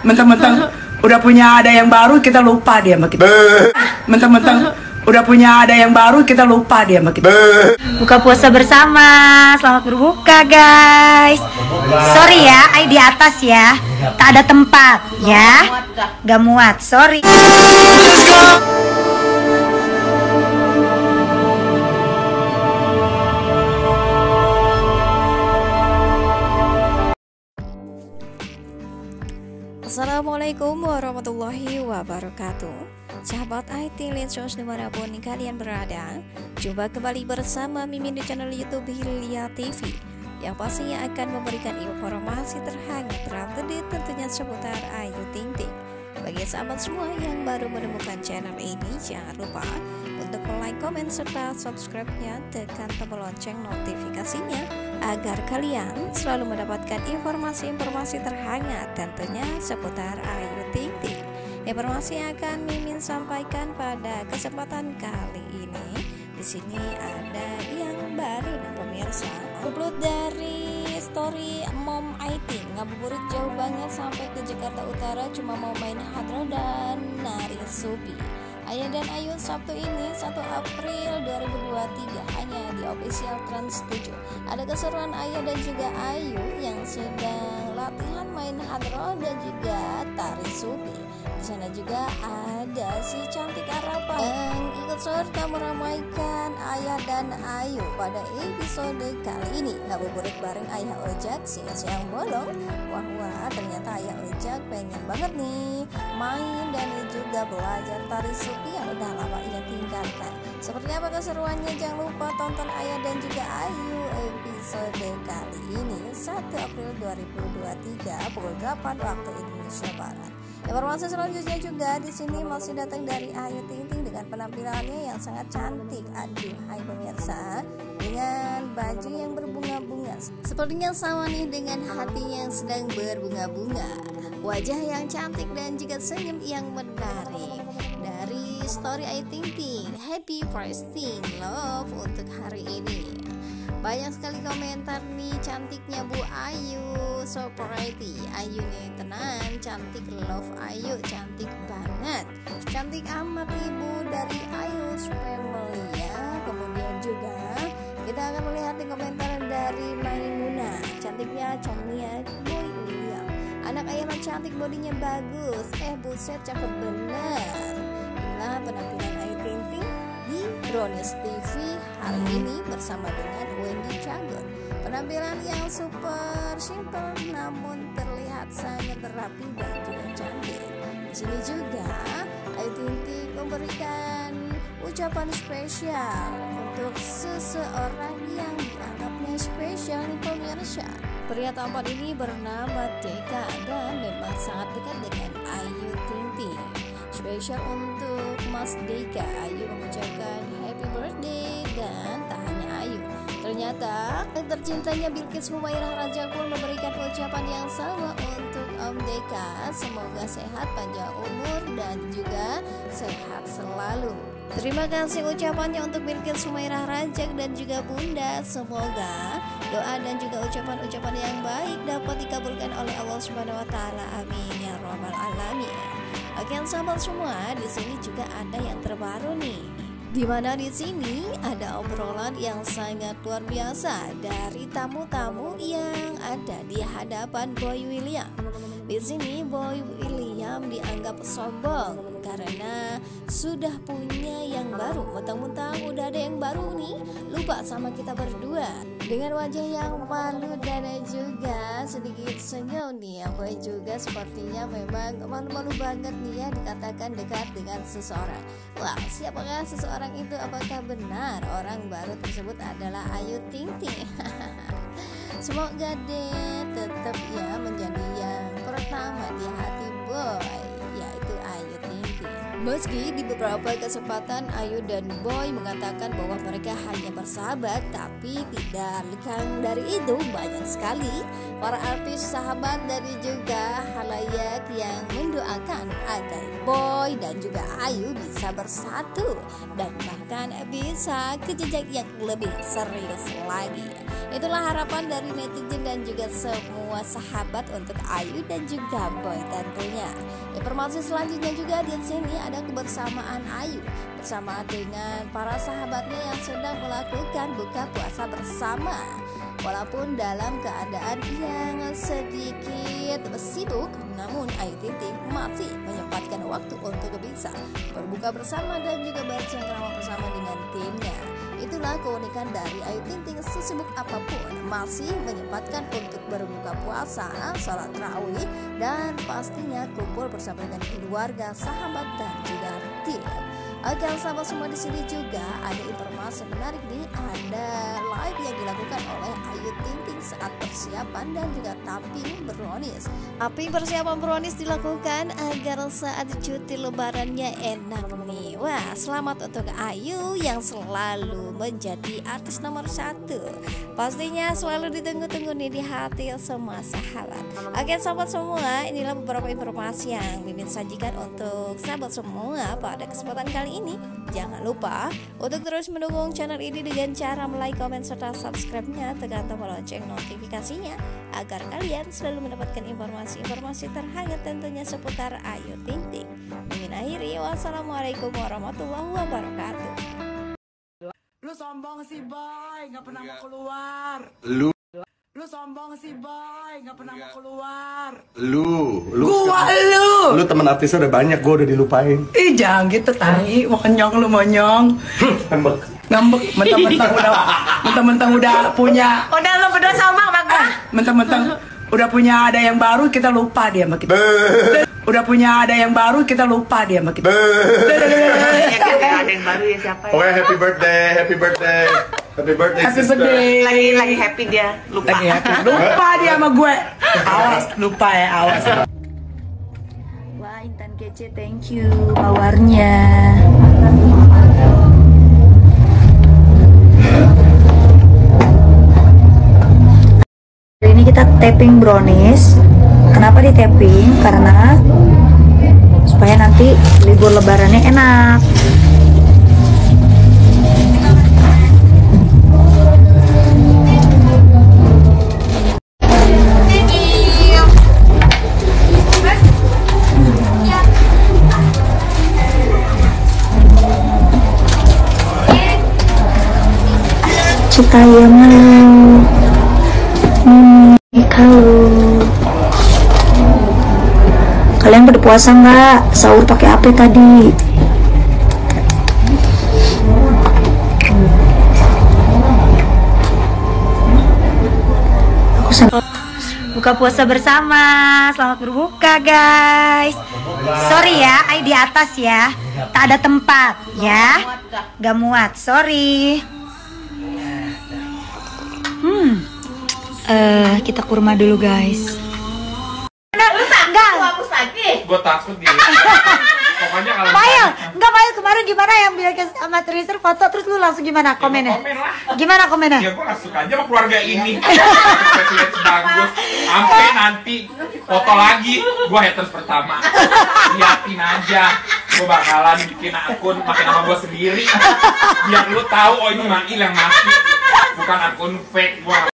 Mentang-mentang udah punya ada yang baru, kita lupa dia sama kita. Mentang-mentang udah punya ada yang baru, kita lupa dia sama kita. Buka puasa bersama, selamat berbuka guys. Sorry ya, ay di atas ya, tak ada tempat ya, gak muat, sorry. Assalamualaikum warahmatullahi wabarakatuh. Sahabat IT Lensos dimanapun kalian berada, jumpa kembali bersama Mimin di channel YouTube Hilya TV yang pastinya akan memberikan informasi terhangat terupdate tentunya seputar Ayu Ting Ting. Bagi sahabat semua yang baru menemukan channel ini, jangan lupa untuk like, komen, serta subscribe-nya, tekan tombol lonceng notifikasinya agar kalian selalu mendapatkan informasi-informasi terhangat tentunya seputar Ayu Ting Ting. Informasi yang akan Mimin sampaikan pada kesempatan kali ini, di sini ada yang baru nih pemirsa. Upload dari story Mom Aiting, ngabuburit jauh banget sampai ke Jakarta Utara cuma mau main hadroh dan nari subi. Ayah dan Ayu Sabtu ini 1 April 2023 hanya di official Trans 7. Ada keseruan Ayah dan juga Ayu yang sedang latihan main hadroh dan juga tari subi. Di sana juga ada si cantik Arapa yang ikut serta meramaikan Ayah dan Ayu pada episode kali ini. Ngabuburit bareng Ayah Ojak siang-siang bolong. Wah, ternyata Ayah Ojak pengen banget nih main dan juga belajar tari subi yang udah lama ia tinggalkan. Seperti apa keseruannya? Jangan lupa tonton Ayah dan juga Ayu episode kali ini 1 April 2023 pukul 8 waktu Indonesia Barat. Informasi selanjutnya juga di sini masih datang dari Ayu Ting Ting dengan penampilannya yang sangat cantik. Aduh, hai pemirsa, dengan baju yang berbunga-bunga. Sepertinya sama nih dengan hati yang sedang berbunga-bunga. Wajah yang cantik dan juga senyum yang menarik. Dari story Ayu Ting Ting, happy Pricing Love untuk hari ini. Banyak sekali komentar nih, cantiknya Bu Ayu, so pretty. Ayu nih tenang, cantik, love Ayu, cantik banget, cantik amat ibu dari Ayu family ya. Kemudian juga kita akan melihat di komentar dari Maimunah, cantiknya Chania Boy William. Anak Ayah mah cantik, bodinya bagus, buset cakep bener. Inilah penampilan Ayu Ting Ting di Brownies TV hari ini bersama dengan Wendy Cagur. Penampilan yang super simple namun terlihat sangat rapi dan juga cantik. Di sini juga Ayu Ting Ting memberikan ucapan spesial untuk seseorang yang dianggapnya spesial nih pemirsa. Pria tampan ini bernama Deka dan memang sangat dekat dengan Ayu Ting Ting. Spesial untuk Mas Deka, Ayu mengucapkan happy birthday. Dan tak hanya Ayu, ternyata yang tercintanya Bilqis Humairah Raja pun memberikan ucapan yang sama untuk Om Deka. Semoga sehat, panjang umur dan juga sehat selalu. Terima kasih ucapannya untuk Bilqis Humairah Rajak dan juga Bunda. Semoga doa dan juga ucapan-ucapan yang baik dapat dikabulkan oleh Allah Subhanahu wa taala. Amin ya rabbal alamin. Oke, sahabat semua, di sini juga ada yang terbaru nih. Di mana di sini ada obrolan yang sangat luar biasa dari tamu-tamu yang ada di hadapan Boy William. Di sini Boy William dianggap sombong karena sudah punya yang baru. Mentang-mentang udah ada yang baru nih, lupa sama kita berdua. Dengan wajah yang malu dan juga sedikit senyum nih, Boy juga sepertinya memang malu-malu banget nih ya dikatakan dekat dengan seseorang. Wah, siapakah seseorang itu? Apakah benar orang baru tersebut adalah Ayu Ting Ting? Semoga deh tetap ya menjadi yang pertama di hati Boy, yaitu Ayu Ting Ting. Meski di beberapa kesempatan Ayu dan Boy mengatakan bahwa mereka hanya bersahabat, tapi tidak lekang dari itu banyak sekali para artis sahabat dari juga halayak yang mendoakan agar Boy dan juga Ayu bisa bersatu dan bahkan bisa ke jenjang yang lebih serius lagi. Itulah harapan dari netizen dan juga semua sahabat untuk Ayu dan juga Boy tentunya. Informasi selanjutnya juga di sini ada kebersamaan Ayu bersama dengan para sahabatnya yang sedang melakukan buka puasa bersama. Walaupun dalam keadaan yang sedikit sibuk, namun Ayu Ting Ting masih menyempatkan waktu untuk bisa berbuka bersama dan juga bercengkrama bersama dengan timnya. Itulah keunikan dari Ayu Ting Ting, sesibuk apapun masih menyempatkan untuk berbuka puasa, sholat tarawih, dan pastinya kumpul bersama dengan keluarga, sahabat, dan juga tim. Agar sahabat semua di sini juga ada informasi menarik nih, ada live yang dilakukan oleh Ayu Ting Ting saat persiapan dan juga tapping brownies. Tapping persiapan brownies dilakukan agar saat cuti lebarannya enak nih. Wah, selamat untuk Ayu yang selalu menjadi artis nomor 1. Pastinya selalu ditunggu-tunggu nih di hati semua sahabat. Oke sahabat semua, inilah beberapa informasi yang Mimin sajikan untuk sahabat semua pada kesempatan kali ini. Jangan lupa untuk terus mendukung channel ini dengan cara like, komen, serta subscribe-nya, tekan tombol lonceng notifikasinya agar kalian selalu mendapatkan informasi-informasi terhangat tentunya seputar Ayu Ting Ting. Mimin akhiri, wassalamualaikum warahmatullahi wabarakatuh. Lu sombong sih Boy, nggak pernah mau keluar. Lu sombong sih Boy, nggak pernah mau keluar. Lu teman artisnya udah banyak, gue udah dilupain. Ih jangan gitu tahi, mau kenyong lu monyong. Ngambek, mentang-mentang udah punya. Udah lo berdua sama Bang Bang. Mentang-mentang udah punya ada yang baru, kita lupa dia sama kita. Udah punya ada yang baru, kita lupa dia sama kita. Ya kan ada yang baru ya siapa ya? Pokoknya happy birthday, happy birthday. Happy birthday, Happy sister. birthday. Lagi happy dia, lupa. Lagi happy. Lupa dia sama gue. Awas, lupa ya, awas. Wah, Intan kece, thank you bawarnya. Hari ini kita tapping brownies. Kenapa di tapping? Karena supaya nanti libur lebarannya enak. Citayam kalau kalian berpuasa nggak? Sahur pakai apa tadi? Buka puasa bersama, selamat berbuka guys. Sorry ya, Ai di atas ya, tak ada tempat ya, gak muat, sorry. Kita kurma dulu guys. Enggak. Gue takut dia. Pokoknya kalau Pail kemarin gimana yang bilang sama Twitter foto terus lu langsung gimana komennya? komen lah. Gimana komennya? Ya gue gak suka aja sama keluarga ini. Bagus. Sampai nanti foto lagi, gue haters pertama. Liatin aja. Gue bakalan bikin akun pakai nama gue sendiri. Biar lu tahu oh ini Mail yang masih. Bukan akun fake gue.